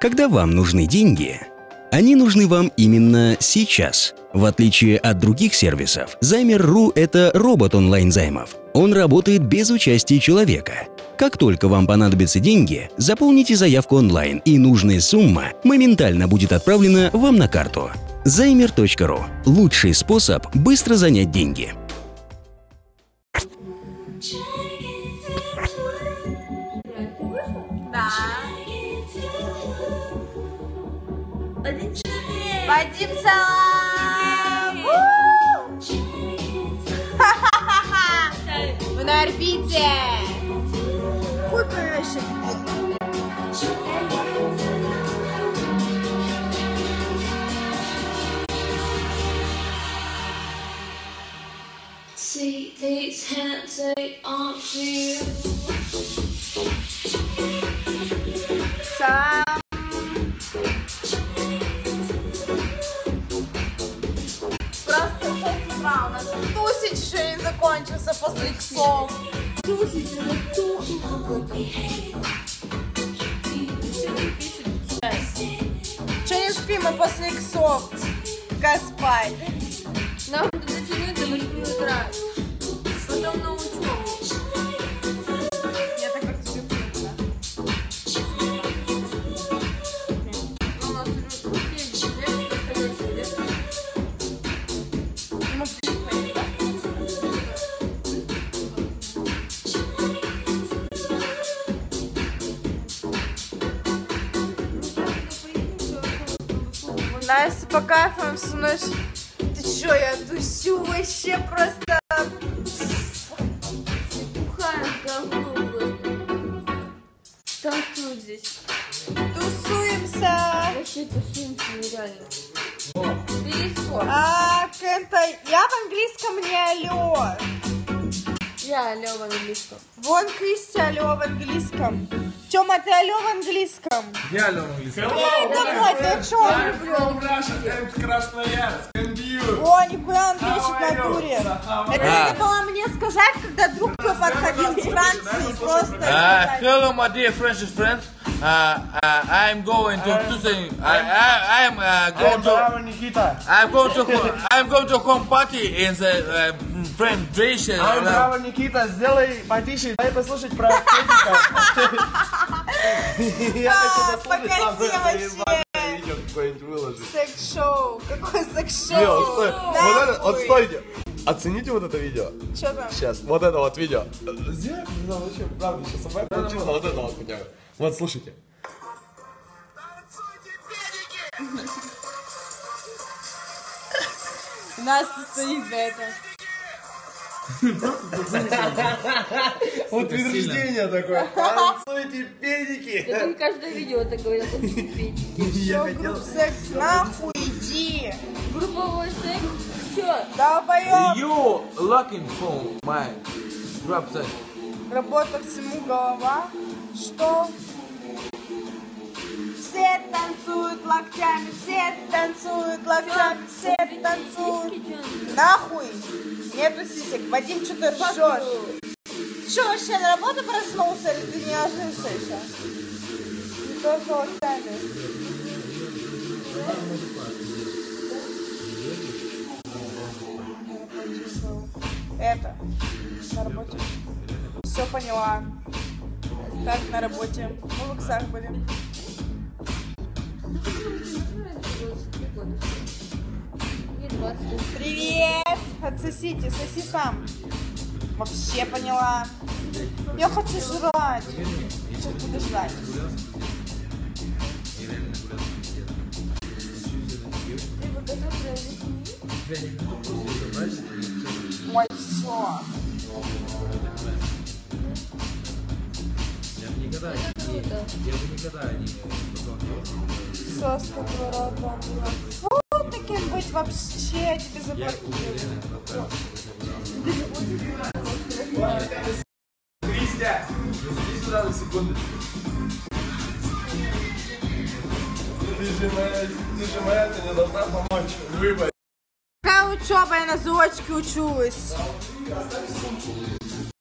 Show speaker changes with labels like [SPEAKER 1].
[SPEAKER 1] Когда вам нужны деньги, они нужны вам именно сейчас. В отличие от других сервисов, Займер.ру – это робот онлайн-займов. Он работает без участия человека. Как только вам понадобятся деньги, заполните заявку онлайн, и нужная сумма моментально будет отправлена вам на карту. Займер.ру – лучший способ быстро занять деньги.
[SPEAKER 2] Да. Вадим, салам! Мы на орбите! Хуй поймешь.
[SPEAKER 3] See these hands, they aren't real.
[SPEAKER 2] Салам! Просто с утра у нас тусить еще не закончился после иксов. Че не спим мы после иксов? Как спать?
[SPEAKER 3] Нам надо дотянуть до 8 утра. Потом на учебу.
[SPEAKER 2] Я так как тебе поняла.
[SPEAKER 3] У нас уже
[SPEAKER 2] Настя по кайфам со мной. Ты чё, я тусю вообще просто.
[SPEAKER 3] бухаем говно просто. Танцуют здесь.
[SPEAKER 2] Тусуемся.
[SPEAKER 3] Вообще тусуемся нереально. Перескок.
[SPEAKER 2] Кента, я в английском не алло.
[SPEAKER 3] Я алло в английском.
[SPEAKER 2] Вон Кристи алло в английском. Тёма, ты алло в английском?
[SPEAKER 4] Я алло в английском.
[SPEAKER 2] Давай, ты чё?
[SPEAKER 4] I'm from Russia, I'm Красноярск, and you?
[SPEAKER 2] О, нихуя он пишет на туре. Это надо было мне сказать, когда друг твой подходил с Франции. Просто.
[SPEAKER 5] Hello, my dear French friends. I'm going to say I'm going to home party in the friend Dresden.
[SPEAKER 4] Браво, Никита, сделай потише, дай послушать про Петика. Я хочу
[SPEAKER 2] Покажи
[SPEAKER 4] послушать, сам
[SPEAKER 2] вообще.
[SPEAKER 4] видео какое-нибудь выложить.
[SPEAKER 2] Секс-шоу. Какое
[SPEAKER 4] Лео,
[SPEAKER 2] секс-шоу?
[SPEAKER 4] стой. Вот это, вот стойте. Оцените вот это видео.
[SPEAKER 2] Чё там?
[SPEAKER 4] Сейчас, вот это вот видео. Сделай, ну, вообще, правда, сейчас самое получилось, вот это вот хотя бы. Вот, слушайте.
[SPEAKER 2] Настя стоит за это.
[SPEAKER 4] Вот утверждение такое. Танцуйте, педики.
[SPEAKER 3] Это не каждое видео так говорят.
[SPEAKER 2] Чё, групп секс, нахуй иди.
[SPEAKER 3] Групповой секс. Чё?
[SPEAKER 2] Долбоёб.
[SPEAKER 5] You looking for my drop set.
[SPEAKER 2] Работа всему голова. Что? Все танцуют локтями, все танцуют локтями, все танцуют. Нахуй! Нету сисек. Вадим, что ты ржешь? Что, вообще на работу проснулся или ты не ложишься еще? Не только локтями. Это. На работе. Все поняла. Как на работе. Мы в иксах были. Привет! Отсосите, соси сам. Вообще поняла. Я хочу жрать. Сейчас буду жрать. Ой, все. Соска творота. Фу, таким быть вообще, я тебе заблокирую.
[SPEAKER 4] Кристия, иди сюда на секундочку. Ты же моя, ты мне должна помочь выбрать.
[SPEAKER 2] Какая учеба, я на заочке учусь.
[SPEAKER 4] Оставь сумку.